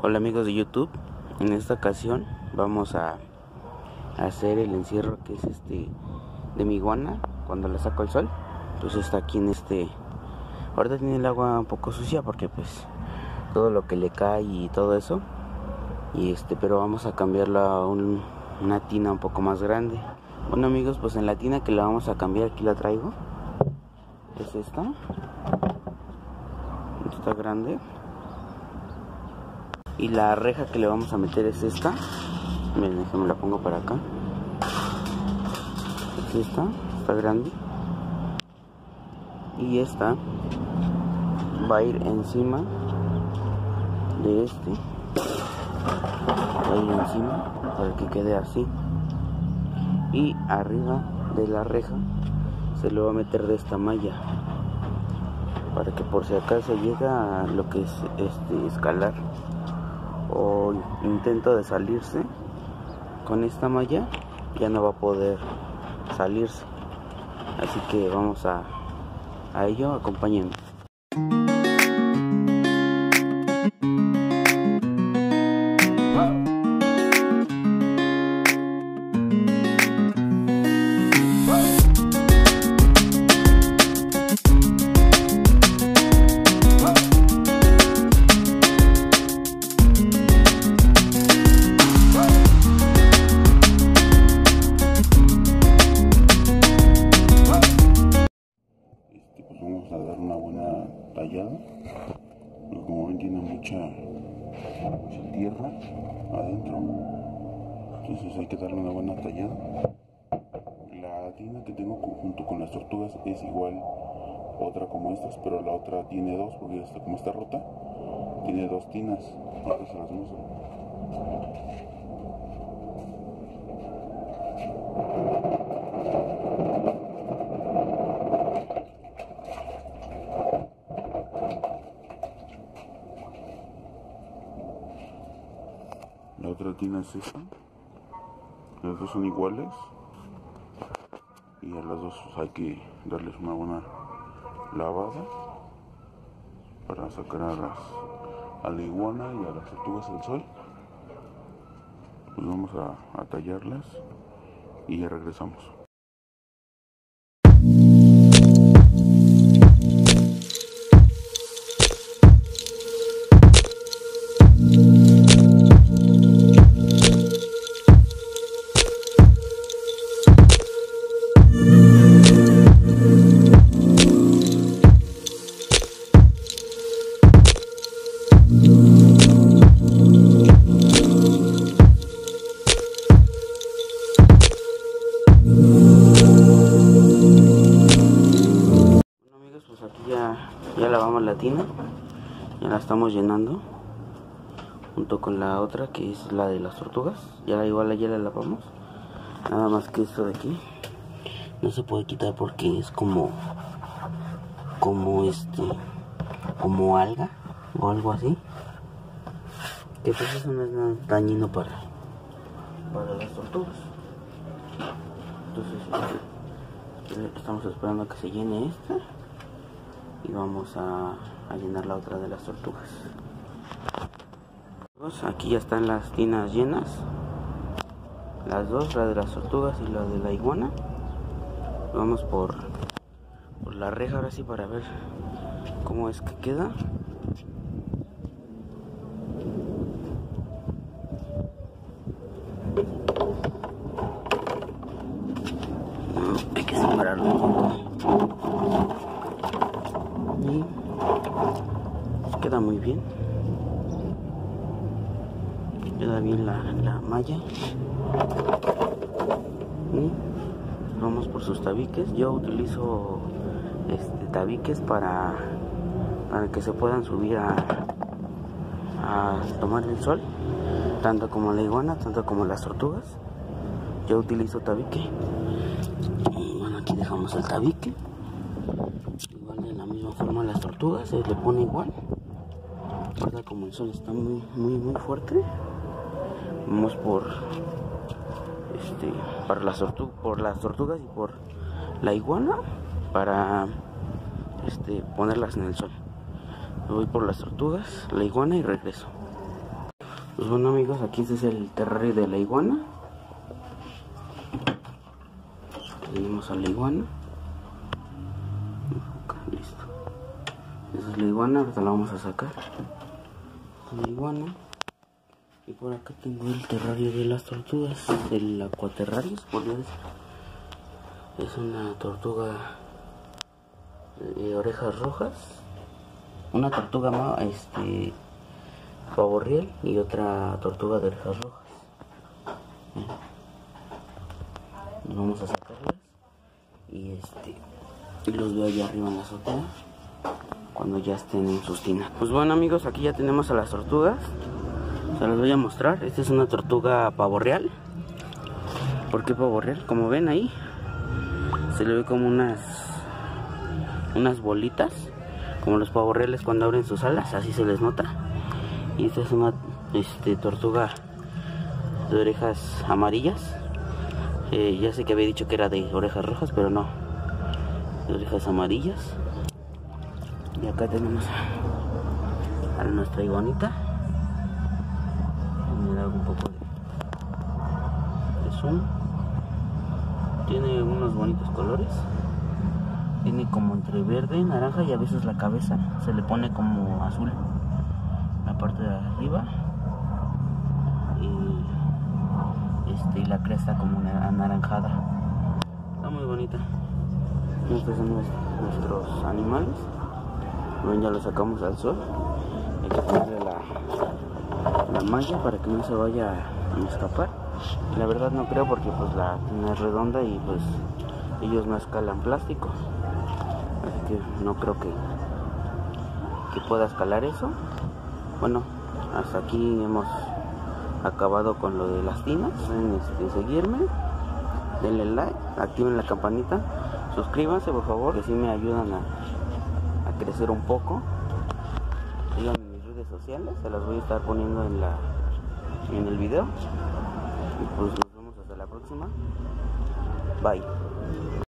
Hola amigos de YouTube, en esta ocasión vamos a hacer el encierro que es de mi iguana cuando la saco al sol. Pues está aquí en ahorita tiene el agua un poco sucia porque pues todo lo que le cae y todo eso. Y pero vamos a cambiarla a una tina un poco más grande. Bueno amigos, pues en la tina que la vamos a cambiar, aquí la traigo. Es esta grande. Y la reja que le vamos a meter es esta. Miren, déjenme la pongo para acá. Es esta, está grande. Y esta va a ir encima de va a ir encima para que quede así. Y arriba de la reja se le va a meter de esta malla, para que por si acaso llega a lo que es escalar o intento de salirse con esta malla, ya no va a poder salirse. Así que vamos a ello, acompáñenme. Vamos a dar una buena tallada, porque como ven tiene mucha tierra adentro, entonces hay que darle una buena tallada. La tina que tengo junto con las tortugas es igual otra como estas, pero la otra tiene dos, porque como está rota tiene dos tinas. Ahora se las muestro. La otra tina es esta. Las dos son iguales. Y a las dos hay que darles una buena lavada para sacar a la iguana y a las tortugas al sol. Pues vamos a tallarlas y ya regresamos. Ya lavamos la tina, ya la estamos llenando junto con la otra que es la de las tortugas. Ya la lavamos, nada más que esto de aquí no se puede quitar porque es como alga o algo así, que pues eso no es nada dañino para las tortugas. Entonces estamos esperando a que se llene esta y vamos a llenar la otra de las tortugas. Aquí ya están las tinas llenas, las dos, la de las tortugas y la de la iguana. Vamos por la reja ahora sí para ver cómo es que queda. Hay que separarlo un poco. Y queda muy bien, queda bien la malla. Y vamos por sus tabiques. Yo utilizo tabiques para que se puedan subir a tomar el sol, tanto como la iguana, tanto como las tortugas. Yo utilizo tabique. Y bueno, aquí dejamos el tabique. Igual de la misma forma las tortugas se le pone igual. Ahora como el sol está muy fuerte, vamos por las tortugas y por la iguana para ponerlas en el sol. Me voy por las tortugas, la iguana y regreso. Pues bueno amigos, aquí este es el terrario de la iguana. Tenemos a la iguana. Listo. Esa es la iguana, ahorita la vamos a sacar. Esta es la iguana. Y por acá tengo el terrario de las tortugas, el acuaterrario, podría decir. Es una tortuga de orejas rojas, una tortuga pavo real y otra tortuga de orejas rojas. Vamos a sacarlas y los veo allá arriba en la azotea cuando ya estén en sus tinas. Pues bueno amigos, aquí ya tenemos a las tortugas. Se las voy a mostrar. Esta es una tortuga pavo real. ¿Por qué pavo real? Como ven ahí, se le ve como unas bolitas, como los pavos reales cuando abren sus alas, así se les nota. Y esta es una tortuga de orejas amarillas. Ya sé que había dicho que era de orejas rojas, pero no, de orejas amarillas. Y acá tenemos a nuestra iguanita. Me da un poco de zoom. Tiene unos bonitos colores. Tiene como entre verde, naranja y a veces la cabeza se le pone como azul, la parte de arriba, y la cresta como anaranjada. Está muy bonita. Estos son nuestros animales. Ven, ya los sacamos al sol. Hay que ponerle la malla para que no se vaya a escapar. Y la verdad no creo, porque pues la tiene redonda y pues ellos no escalan plástico. Así que no creo que pueda escalar eso. Bueno, hasta aquí hemos acabado con lo de las tinas. Pueden seguirme, denle like, activen la campanita, suscríbanse por favor, que sí me ayudan a crecer un poco. Síganme en mis redes sociales, se las voy a estar poniendo en el video. Y pues nos vemos hasta la próxima. Bye.